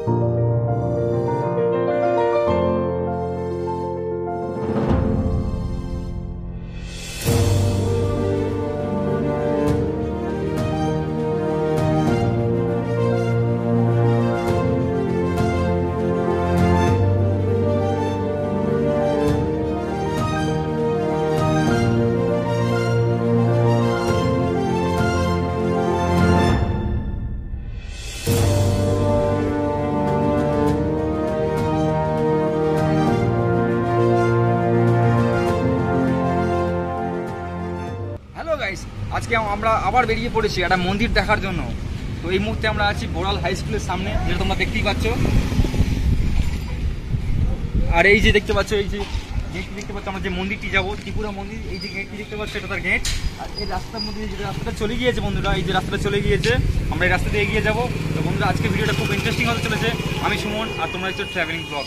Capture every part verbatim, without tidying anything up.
আজকে আমরা আবার বেরিয়ে পড়েছি একটা মন্দির দেখার জন্য। তো এই মুহূর্তে আমরা আছি বোরাল হাই স্কুলের সামনে, যেটা তোমরা দেখতেই পাচ্ছ। আর এই যে দেখতে পাচ্ছ, এই যে গেটটি দেখতে পাচ্ছ, আমরা যে মন্দিরটি যাবো ত্রিপুরা মন্দির, এই যে গেটটি দেখতে পাচ্ছ এটা তার গেট। আর এই রাস্তার মধ্যে যে রাস্তাটা চলে গিয়েছে বন্ধুরা, এই যে রাস্তাটা চলে গিয়েছে, আমরা এই রাস্তাতে এগিয়ে যাবো। তো বন্ধুরা আজকে ভিডিওটা খুব ইন্টারেস্টিং হতে চলেছে। আমি সুমন, আর তোমরা হচ্ছে ট্রাভেলিং ব্লগ।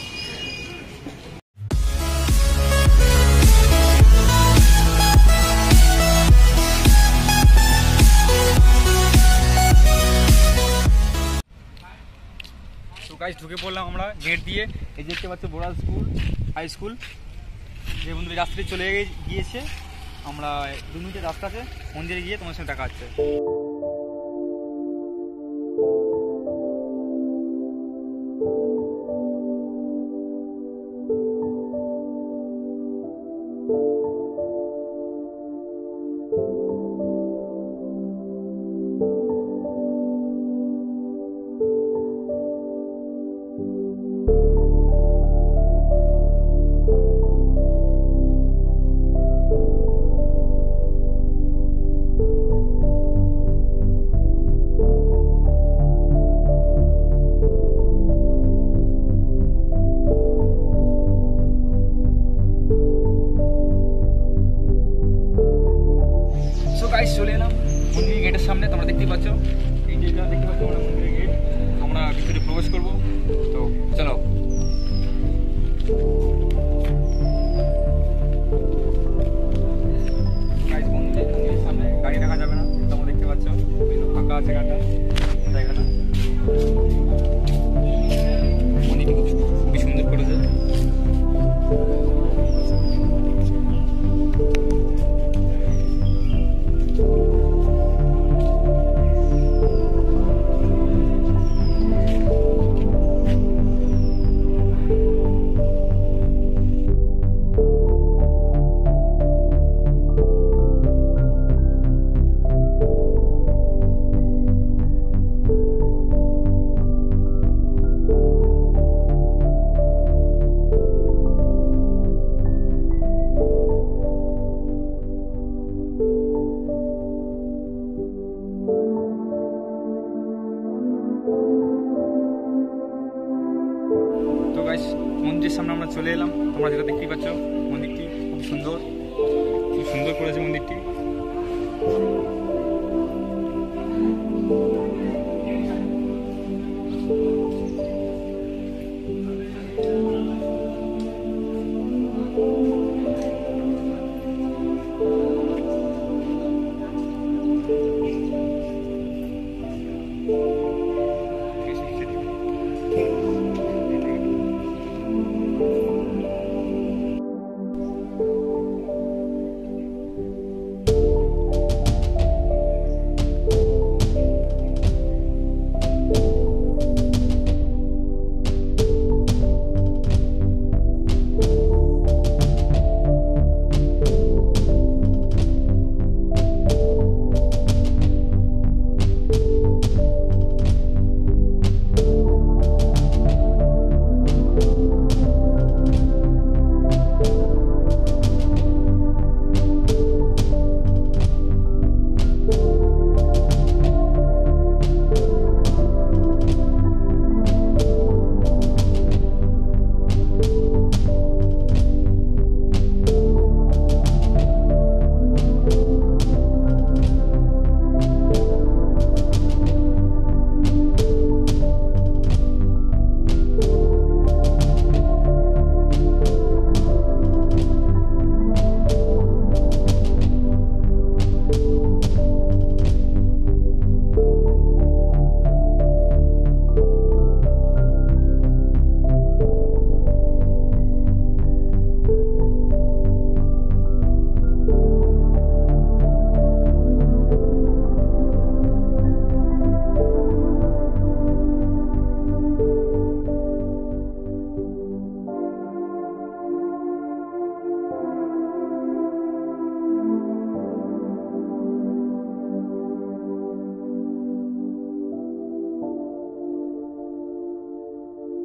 গাইস ঢুকে পড়লাম আমরা গেট দিয়ে। এই যে দেখতে পাচ্ছ বোরাল স্কুল হাই স্কুল, যে বন্ধু রাস্তায় চলে গিয়েছে। আমরা দু মিনিটের রাস্তা আছে, মন্দিরে গিয়ে তোমার সঙ্গে দেখা হচ্ছে। চলে এলাম মন্দিরের গেটের সামনে, তোমরা দেখতেই পাচ্ছ। এই যে দেখতে পাচ্ছ আমরা মন্দিরের গেট, আমরা ভিতরে প্রবেশ করবো। তো চলো। মন্দিরের সামনে গাড়ি রাখা যাবে না, তোমরা দেখতে পাচ্ছ ফাঁকা আছে গাড়িটা, জায়গাটা। মন্দিরটি খুবই সুন্দর করেছে। তো গাইস মন্দিরের সামনে আমরা চলে এলাম, তোমরা যেটা দেখতেই পাচ্ছ। মন্দিরটি খুব সুন্দর, খুব সুন্দর করেছে মন্দিরটি।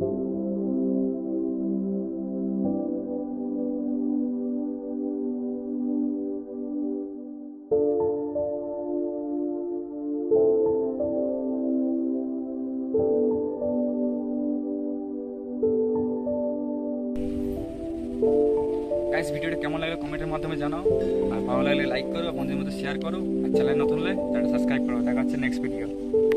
গাইস ভিডিওটা কেমন লাগলো কমেন্টের মাধ্যমে জানাও, আর ভালো লাগলে লাইক করো, বন্ধুদের মধ্যে শেয়ার করো, আর চ্যানেল নতুন হলে তাহলে সাবস্ক্রাইব করো। দেখা হচ্ছে নেক্সট ভিডিও।